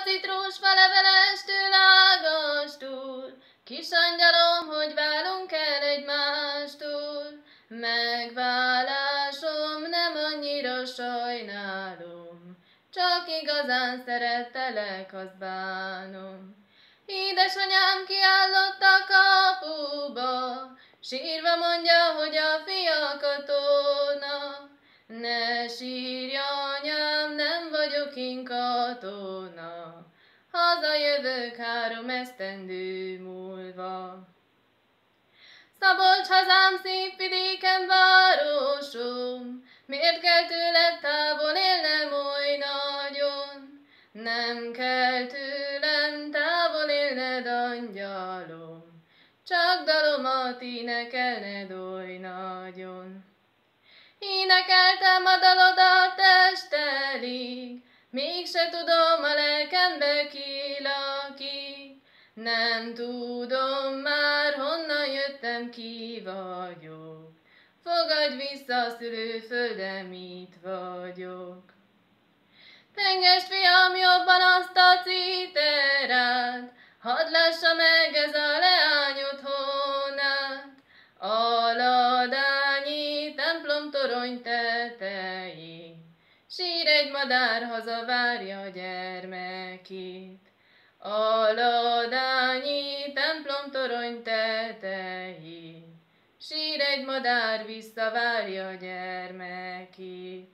citrusfa levelestől ágastól, kis angyalom, hogy válunk el egymástól. Megválásom nem annyira sajnálom, csak igazán szerettelek, azt bánom. Édesanyám kiállott a kapuba, sírva mondja, hogy a fia katona. Ne sírj, anyám, nem vagyok én katona, hazajövök 3 esztendő múlva. Szabolcs hazám, szép vidéken városom, miért kell tőled távol élnem oly nagyon? Nem kell tőlem távol élned, angyalom, csak dalomat énekelned oly nagyon. Énekeltem a dalodat testelig, mégse tudom, a lelkembe ki lakik. Nem tudom már, honnan jöttem, ki vagyok. Fogadj vissza, szülőföldem, itt vagyok. Tengest, fiam, jobban azt a citerát, hadd lássa meg ez a leány otthonát. A ladányi templom torony tetején sír egy madár, hazavárja gyermekét. A ladányi templom torony tetején sír egy madár, visszavárja gyermekét.